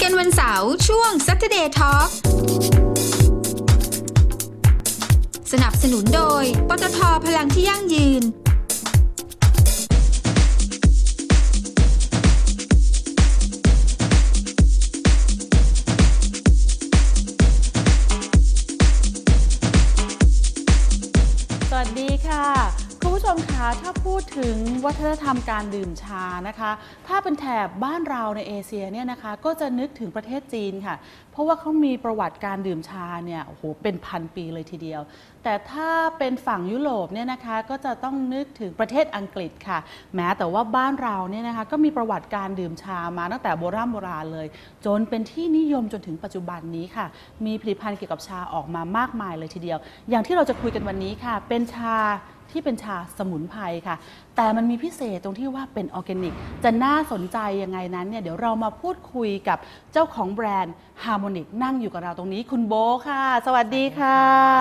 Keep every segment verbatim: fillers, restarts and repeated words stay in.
กันวันเสาร์ช่วง Saturday Talk สนับสนุนโดยปตท.พลังที่ยั่งยืนสวัสดีค่ะคุณผู้ชมคะถ้าพูดถึงวัฒนธรรมการดื่มชานะคะถ้าเป็นแถบบ้านเราในเอเชียเนี่ยนะคะก็จะนึกถึงประเทศจีนค่ะเพราะว่าเขามีประวัติการดื่มชาเนี่ยโอ้โหเป็นพันปีเลยทีเดียวแต่ถ้าเป็นฝั่งยุโรปเนี่ยนะคะก็จะต้องนึกถึงประเทศอังกฤษค่ะแม้แต่ว่าบ้านเราเนี่ยนะคะก็มีประวัติการดื่มชามาตั้งแต่โบราณโบราณเลยจนเป็นที่นิยมจนถึงปัจจุบันนี้ค่ะมีผลิตภัณฑ์เกี่ยวกับชาออกมามากมายเลยทีเดียวอย่างที่เราจะคุยกันวันนี้ค่ะเป็นชาที่เป็นชาสมุนไพรค่ะแต่มันมีพิเศษตรงที่ว่าเป็นออร์แกนิกจะน่าสนใจยังไงนั้นเนี่ยเดี๋ยวเรามาพูดคุยกับเจ้าของแบรนด์ Harmonic นั่งอยู่กับเราตรงนี้คุณโบค่ะสวัสดีค่ะ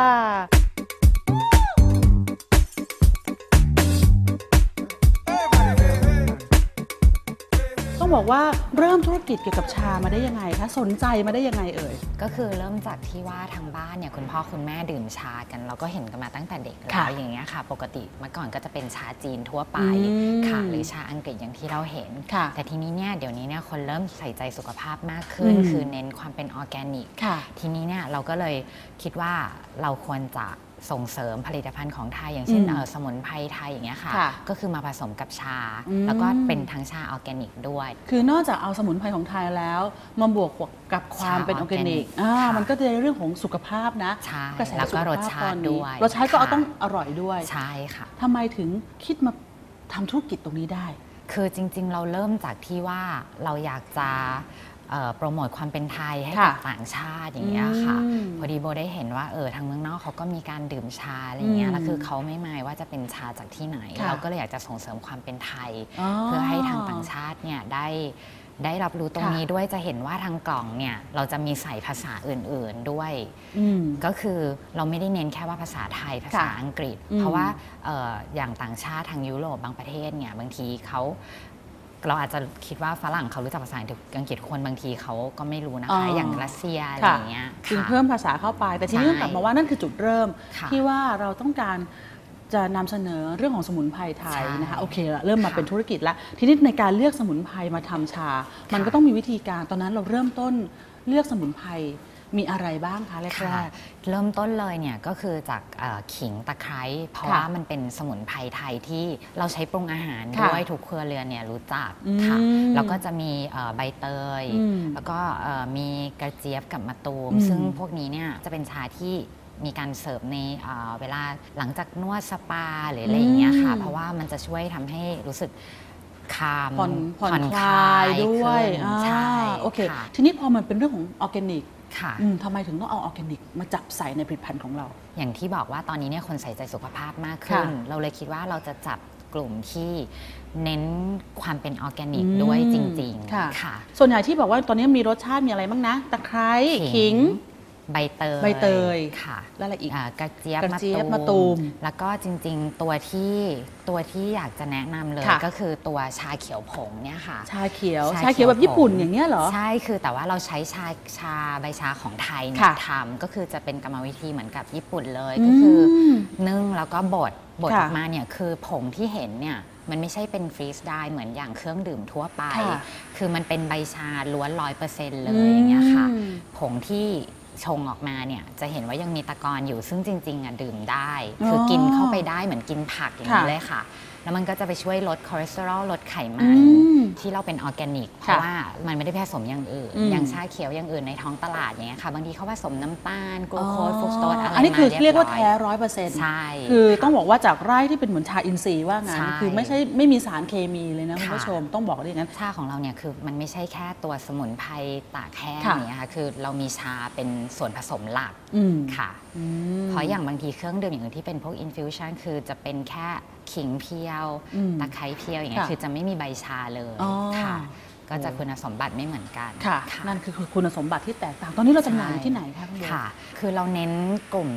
ต้องบอกว่าเริ่มธุรกิจเกี่ยวกับชามาได้ยังไงคะสนใจมาได้ยังไงเอ่ยก็คือเริ่มจากที่ว่าทางบ้านเนี่ยคุณพ่อคุณแม่ดื่มชากันเราก็เห็นกันมาตั้งแต่เด็กแล้วอย่างเงี้ยค่ะปกติเมื่อก่อนก็จะเป็นชาจีนทั่วไปค่ะหรือชาอังกฤษอย่างที่เราเห็นแต่ทีนี้เนี่ยเดี๋ยวนี้เนี่ยคนเริ่มใส่ใจสุขภาพมากขึ้นคือเน้นความเป็นออร์แกนิกทีนี้เนี่ยเราก็เลยคิดว่าเราควรจะส่งเสริมผลิตภัณฑ์ของไทยอย่างเช่นสมุนไพรไทยอย่างเงี้ยค่ะก็คือมาผสมกับชาแล้วก็เป็นทั้งชาออร์แกนิกด้วยคือนอกจากเอาสมุนไพรของไทยแล้วมาบวกกับความเป็นออร์แกนิกมันก็จะในเรื่องของสุขภาพนะแล้วก็รสชาติด้วยรสชาติก็ต้องอร่อยด้วยใช่ค่ะทำไมถึงคิดมาทำธุรกิจตรงนี้ได้คือจริงๆเราเริ่มจากที่ว่าเราอยากจะโปรโมทความเป็นไทยให้กับต่างชาติอย่างเงี้ยค่ะพอดีโบได้เห็นว่าเออทางเมืองนอกเขาก็มีการดื่มชาอะไรเงี้ยแล้วคือเขาไม่หมายว่าจะเป็นชาจากที่ไหนเราก็เลยอยากจะส่งเสริมความเป็นไทยเพื่อให้ทางต่างชาติเนี่ยได้ได้รับรู้ตรงนี้ด้วยจะเห็นว่าทางกล่องเนี่ยเราจะมีใส่ภาษาอื่นๆด้วยก็คือเราไม่ได้เน้นแค่ว่าภาษาไทยภาษาอังกฤษเพราะว่าอย่างต่างชาติทางยุโรปบางประเทศเนี่ยบางทีเขาเราอาจจะคิดว่าฝรั่งเขารู้จักภาษาอังกฤษคนบางทีเขาก็ไม่รู้นะคะอย่างรัสเซียอะไรอย่างเงี้ยจึงเพิ่มภาษาเข้าไปแต่ทีนี้กลับมาว่านั่นคือจุดเริ่มที่ว่าเราต้องการจะนำเสนอเรื่องของสมุนไพรไทยนะคะโอเคละเริ่มมาเป็นธุรกิจแล้วทีนี้ในการเลือกสมุนไพรมาทำชามันก็ต้องมีวิธีการตอนนั้นเราเริ่มต้นเลือกสมุนไพรมีอะไรบ้างคะแรกๆเริ่มต้นเลยเนี่ยก็คือจากขิงตะไคร้เพราะว่ามันเป็นสมุนไพรไทยที่เราใช้ปรุงอาหารด้วยทุกครัวเรือนเนี่ยรู้จักค่ะแล้วก็จะมีใบเตยแล้วก็มีกระเจี๊ยบกับมะตูมซึ่งพวกนี้เนี่ยจะเป็นชาที่มีการเสิร์ฟในเวลาหลังจากนวดสปาหรืออะไรอย่างเงี้ยค่ะเพราะว่ามันจะช่วยทำให้รู้สึกคลามผ่อนผ่อนคลายด้วยใช่โอเคทีนี้พอมันเป็นเรื่องของออร์แกนิกทำไมถึงต้องเอาออร์แกนิกมาจับใส่ในผลิตภัณฑ์ของเราอย่างที่บอกว่าตอนนี้เนี่ยคนใส่ใจสุขภาพมากขึ้นเราเลยคิดว่าเราจะจับกลุ่มที่เน้นความเป็นออร์แกนิกด้วยจริงๆค่ะส่วนใหญ่ที่บอกว่าตอนนี้มีรสชาติมีอะไรบ้างนะตะไคร้ขิงใบเตยใบเตยค่ะแล้วอะไรอีกกระเจี๊ยบมะตูมแล้วก็จริงๆตัวที่ตัวที่อยากจะแนะนำเลยก็คือตัวชาเขียวผงเนี่ยค่ะชาเขียวชาเขียวแบบญี่ปุ่นอย่างเงี้ยเหรอใช่คือแต่ว่าเราใช้ชาชาใบชาของไทยเนี่ยทำก็คือจะเป็นกรรมวิธีเหมือนกับญี่ปุ่นเลยก็คือนึ่งแล้วก็บดบดออกมาเนี่ยคือผงที่เห็นเนี่ยมันไม่ใช่เป็นฟรีสได้เหมือนอย่างเครื่องดื่มทั่วไปคือมันเป็นใบชาล้วนร้อยเปอร์เซ็นต์เลยอย่างเงี้ยค่ะผงที่ชงออกมาเนี่ยจะเห็นว่ายังมีตะกอนอยู่ซึ่งจริงๆอ่ะดื่มได้คือกินเข้าไปได้เหมือนกินผักอย่างนี้เลยค่ะแล้วมันก็จะไปช่วยลดคอเลสเตอรอลลดไขมันที่เราเป็นออร์แกนิกเพราะว่ามันไม่ได้ผสมอย่างอื่นอย่างชาเขียวอย่างอื่นในท้องตลาดอย่างเงี้ยค่ะบางทีเขาผสมน้ำตาลกลูโคสฟรุกโตสอะไรมาอันนี้คือเรียกว่าแท้ร้อยเปอร์เซ็นต์ใช่คือต้องบอกว่าจากไร่ที่เป็นเหมือนชาอินทรีย์ว่างั้นคือไม่ใช่ไม่มีสารเคมีเลยนะคุณผู้ชมต้องบอกเลยงั้นชาของเราเนี่ยคือมันไม่ใช่แค่ตัวสมุนไพรตากแห้งอย่างเงี้ยค่ะคือเรามีชาเป็นส่วนผสมหลักค่ะเพราะอย่างบางทีเครื่องดื่มอย่างอื่นที่เป็นพวกอินฟิวชั่นคือจะเป็นแค่ขิงเพียวตะไคร้เพียวอย่างเงี้ยคือจะไม่มีใบชาเลยค่ะก็จะคุณสมบัติไม่เหมือนกันค่ะนั่นคือคุณสมบัติที่แตกต่างตอนนี้เราจำหน่ายที่ไหนคะคุณโบค่ะคือเราเน้นกลุ่ม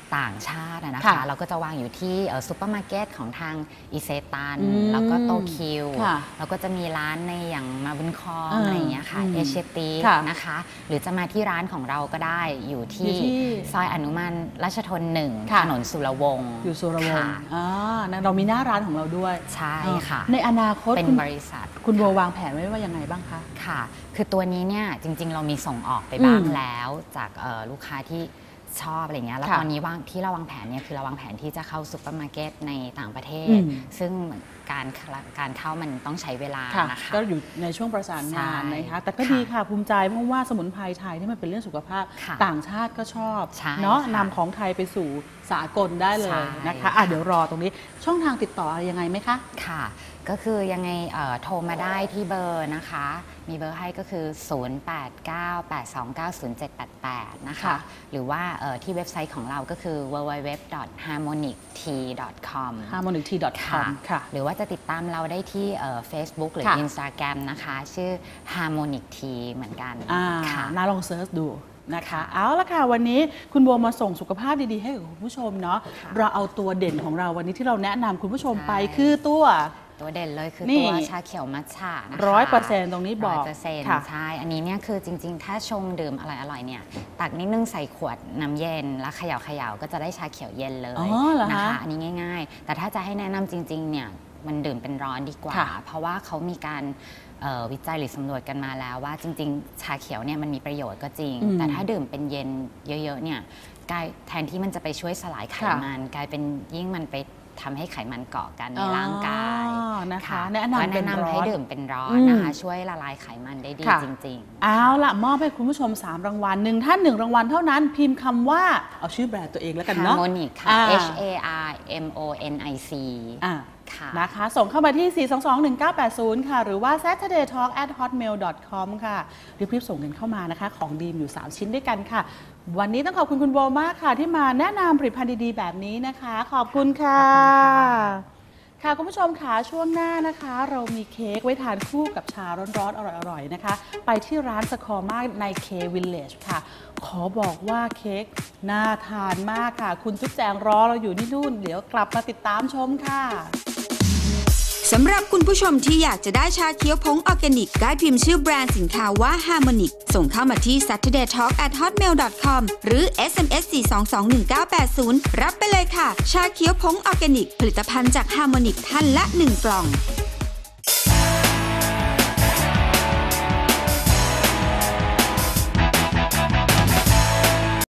ต่างชาตินะค่ะคะเราก็จะวางอยู่ที่ซูเปอร์มาร์เก็ตของทางอิเซตันอืมแล้วก็โตคิวค่ะแล้วก็จะมีร้านในอย่างมาบุญคองเออออะไรอย่างเงี้ยค่ะอืมเอเชียตีค่ะนะคะ หรือจะมาที่ร้านของเราก็ได้อยู่อยู่ที่ที่ซอยอนุมันราชทนหนึ่งค่ะถนนสุรวงศ์อยู่สุรวงค่ะศ์อ่านะเรามีหน้าร้านของเราด้วยใช่ค่ะในอนาคตเป็นคุณบริษัทคุณโบวางแผนไว้ว่ายังไงบ้างคะค่ะ คือตัวนี้เนี่ยจริงๆ เรามีส่งออกไปบ้างอืมแล้วจากเอ่อลูกค้าที่ชอบอะไรเงี้ย แล้วค่ะตอนนี้วางที่เราวางแผนเนี่ยคือเราวางแผนที่จะเข้าซูเปอร์มาร์เก็ตในต่างประเทอืศมซึ่งการการเข้ามันต้องใช้เวลาค่ะนะคะก็อยู่ในช่วงประสานงานใช่นะคะแต่ก็ค่ะดีค่ะภูมิใจเพราะว่าสมุนไพรไทยที่มันเป็นเรื่องสุขภาพค่ะต่างชาติก็ชอบใช่เนาะค่ะนำของไทยไปสู่สากลได้เลใช่ยนะคะค่ะอ่ะเดี๋ยวรอตรงนี้ช่องทางติดต่ออะไรยังไงไหมคะค่ะ ก็คือยังไงเอ่อโทรมาได้ที่เบอร์นะคะ มีเบอร์ให้ก็คือ ศูนย์ แปด เก้า แปด สอง เก้า ศูนย์ เจ็ด แปด แปด นะคะค่ะหรือว่าเอ่อที่เว็บไซต์ของเราก็คือ ดับเบิลยู ดับเบิลยู ดับเบิลยู ดอท ฮาร์โมนิก ที ดอท คอมฮาร์โมนิกที ดอท คอม ค่ะหรือว่าจะติดตามเราได้ที่เอ่อ Facebook หรือค่ะ Instagram นะคะ ชื่อ Harmonic Tea เหมือนกันอ่าค่ะน่าลองเซิร์ชดูนะคะ เอาละค่ะวันนี้คุณบัวมาส่งสุขภาพดีๆให้กับคุณผู้ชมเนาะค่ะเราเอาตัวเด่นของเราวันนี้ที่เราแนะนำคุณผู้ชมไปใช่คือตัวตัวเด่นเลยคือนี่ตัวชาเขียวมัทฉะนะคะร้อยเปอร์เซ็นต์ตรงนี้บอกร้อยเปอร์เซ็นต์ค่ะใช่ อันนี้เนี่ยคือจริงๆ ถ้าชงดื่มอร่อยๆเนี่ยตักนิดนึงใส่ขวดน้ำเย็น แล้วเขย่าเขย่าก็จะได้ชาเขียวเย็นเลยอ๋อเหรอคะนะคะ อันนี้ง่ายๆ แต่ถ้าจะให้แนะนำจริงๆเนี่ยมันดื่มเป็นร้อนดีกว่าค่ะเพราะว่าเขามีการเอ่อวิจัยหรือสำรวจกันมาแล้วว่าจริงๆ ชาเขียวเนี่ยมันมีประโยชน์ก็จริงอืมแต่ถ้าดื่มเป็นเย็นเยอะๆเนี่ยกลายแทนที่มันจะไปช่วยสลายไขค่ะมันกลายเป็นยิ่งมันไปทำให้ไขมันเกาะกันในร่างกายอ๋อนะคะค่ะแนะนำก็เป็นแนะนำร้ให้อนดื่มเป็นร้อนอืมนะคะ ช่วยละลายไขมันได้ดีค่ะจริงเอาล่ะ มอบให้คุณผู้ชม สาม รางวัลหนึ่งท่านหนึ่งรางวัลเท่านั้นพิมพ์คำว่า เอาชื่อแบรนด์ตัวเองแล้วๆกันเนาะ Harmonic ค่ะอ่า H A R M O N I C อ่าค่ะนะคะ ส่งเข้ามาที่ สี่ สอง สอง หนึ่ง เก้า แปด ศูนย์ ค่ะ หรือว่า saturday talk at hotmail dot com ค่ะรีบๆส่งกันเข้ามานะคะ ของดีมอยู่ สาม ชิ้นด้วยกันค่ะ วันนี้ต้องขอบคุณคุณโบมากค่ะ ที่มาแนะนำผลิตภัณฑ์ดีๆ แบบนี้นะคะ ขอบคุณค่ะ ค่ะคุณผู้ชมค่ะช่วงหน้านะคะ เรามีเค้กไว้ทานคู่กับชาร้อนๆ อร่อยๆ นะคะ ไปที่ร้านสคอร์มาใน K Village ค่ะ ขอบอกว่าเค้กน่าทานมากค่ะ คุณจุ๊บแจงรอเราอยู่ที่นู่น เดี๋ยวกลับมาติดตามชมค่ะสำหรับคุณผู้ชมที่อยากจะได้ชาเขียวผงออร์แกนิกได้พิมพ์ชื่อแบรนด์สินค้าว่า Harmonic ส่งเข้ามาที่ saturday talk at hotmail dot com หรือ เอส เอ็ม เอส สี่ สอง สอง หนึ่ง เก้า แปด ศูนย์ รับไปเลยค่ะ ชาเขียวผงออร์แกนิกผลิตภัณฑ์จาก Harmonic ท่านละหนึ่งกล่อง